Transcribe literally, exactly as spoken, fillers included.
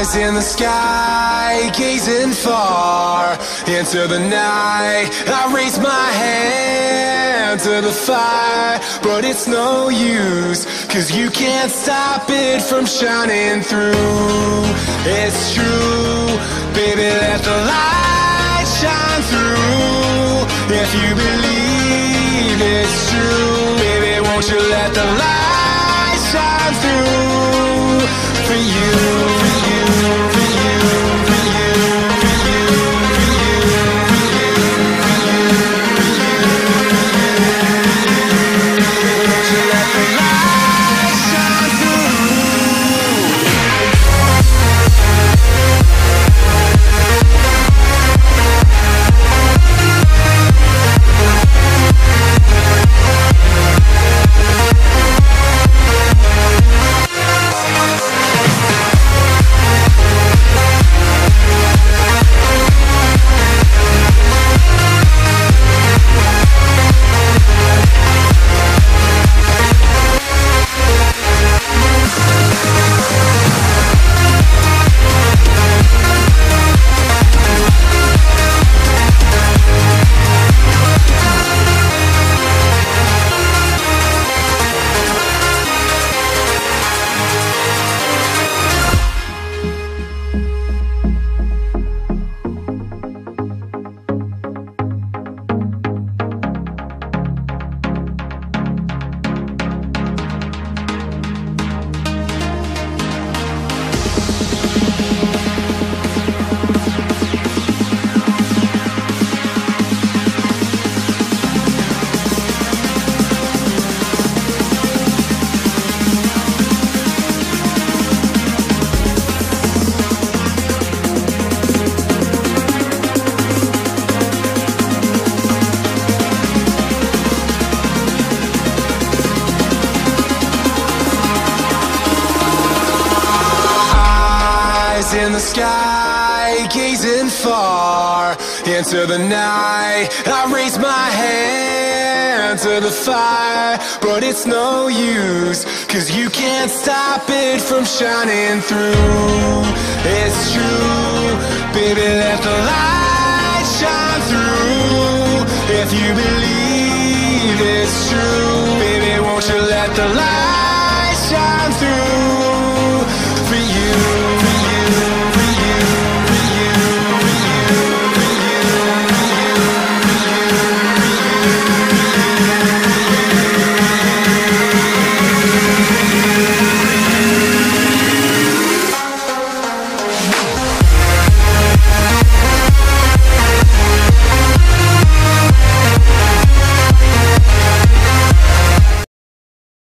In the sky, gazing far into the night, I raise my hand to the fire, but it's no use, cause you can't stop it from shining through. It's true, baby, let the light shine through. If you believe it's true, baby, won't you let the light shine through for you. In the sky, gazing far into the night, I raise my hand to the fire, but it's no use, cause you can't stop it from shining through. It's true, baby, let the light shine through. If you believe it's true, baby, won't you let the light